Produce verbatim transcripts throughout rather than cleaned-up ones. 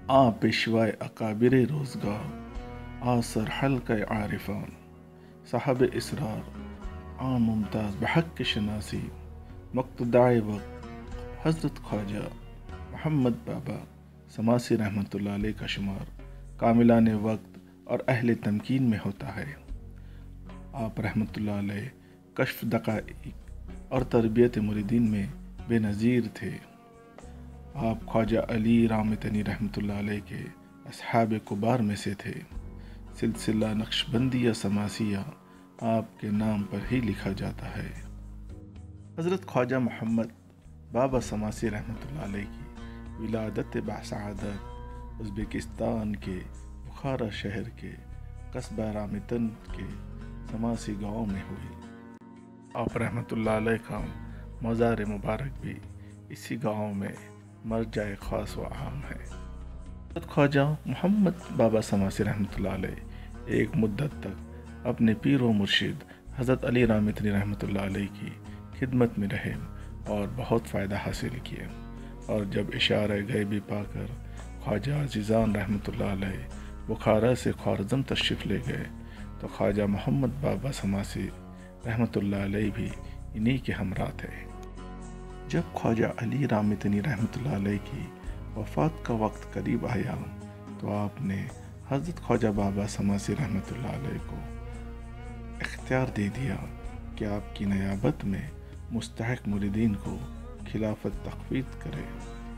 آ پیشوائے اکابر روزگار، آ سر حلقہ عارفان، صاحب اسرار، آ ممتاز بحق شناسی، مقتدائے وقت حضرت خواجہ محمد بابا سماسی رحمۃ اللہ علیہ کا شمار کاملان وقت اور اہل تمکین میں ہوتا ہے۔ آپ رحمۃ اللہ علیہ کشف دقائق اور تربیت مریدین میں بے نظیر تھے۔ آپ خواجہ علی رامتنی رحمۃ اللہ علیہ کے اصحاب کبار میں سے تھے۔ سلسلہ نقشبندیہ سماسیہ آپ کے نام پر ہی لکھا جاتا ہے۔ حضرت خواجہ محمد بابا سماسی رحمۃ اللہ علیہ کی ولادت باسعادت ازبکستان کے بخارا شہر کے قصبہ رامتن کے سماسی گاؤں میں ہوئی۔ آپ رحمۃ اللہ علیہ کا مزار مبارک بھی اسی گاؤں میں مرجع خاص و عام ہے۔ حضرت خواجہ محمد بابا سماسی رحمۃ اللہ علیہ ایک مدت تک اپنے پیر و مرشد حضرت علی رامتنی رحمۃ اللہ علیہ کی خدمت میں رہے اور بہت فائدہ حاصل کیے، اور جب اشارہ غیبی پا کر خواجہ عزیزان رحمۃ اللہ علیہ بخارا سے خوارزم تشریف لے گئے تو خواجہ محمد بابا سماسی رحمۃ اللہ علیہ بھی انہی کے ہمراہ تھے۔ جب خواجہ علی رامتنی رحمۃ اللہ علیہ کی وفات کا وقت قریب آیا تو آپ نے حضرت خواجہ بابا سماسی رحمۃ اللہ علیہ کو اختیار دے دیا کہ آپ کی نیابت میں مستحق مریدین کو خلافت تفویض کرے۔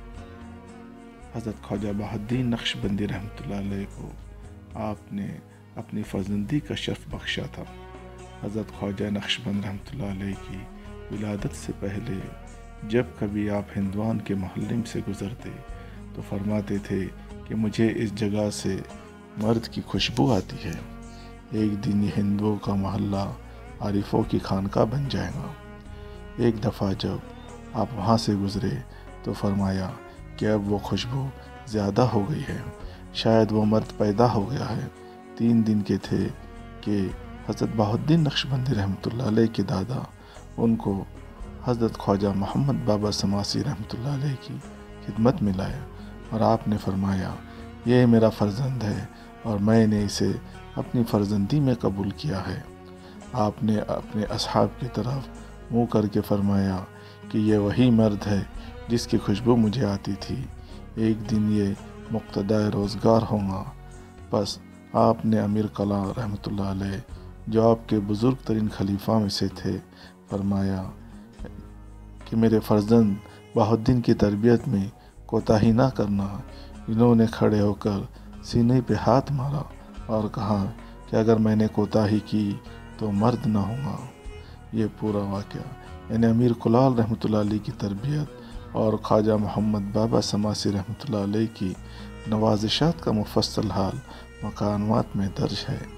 حضرت خواجہ بہاءالدین نقشبندی رحمۃ اللہ علیہ کو آپ نے اپنی فرزندی کا شرف بخشا تھا۔ حضرت خواجہ نقشبند رحمۃ اللہ علیہ کی ولادت سے پہلے جب کبھی آپ ہندوان کے محلم سے گزرتے تو فرماتے تھے کہ مجھے اس جگہ سے مرد کی خوشبو آتی ہے، ایک دن یہ ہندوؤں کا محلہ عارفوں کی خانقاہ بن جائے گا۔ ایک دفعہ جب آپ وہاں سے گزرے تو فرمایا کہ اب وہ خوشبو زیادہ ہو گئی ہے، شاید وہ مرد پیدا ہو گیا ہے۔ تین دن کے تھے کہ حضرت بہاءالدین نقشبندی رحمۃ اللہ علیہ کے دادا ان کو حضرت خواجہ محمد بابا سماسی رحمۃ اللہ علیہ کی خدمت میں لائے، اور آپ نے فرمایا یہ میرا فرزند ہے اور میں نے اسے اپنی فرزندی میں قبول کیا ہے۔ آپ نے اپنے اصحاب کی طرف منہ کر کے فرمایا کہ یہ وہی مرد ہے جس کی خوشبو مجھے آتی تھی، ایک دن یہ مقتدائے روزگار ہوگا۔ بس آپ نے امیر قلعہ رحمۃ اللہ علیہ جو آپ کے بزرگ ترین خلیفہ میں سے تھے فرمایا کہ میرے فرزند بہاءالدین کی تربیت میں کوتاہی نہ کرنا۔ انہوں نے کھڑے ہو کر سینے پہ ہاتھ مارا اور کہا کہ اگر میں نے کوتاہی کی تو مرد نہ ہوں گا۔ یہ پورا واقعہ یعنی امیر کلال رحمۃ اللہ علیہ کی تربیت اور خواجہ محمد بابا سماسی رحمۃ اللہ علیہ کی نوازشات کا مفصل حال مقامات میں درج ہے۔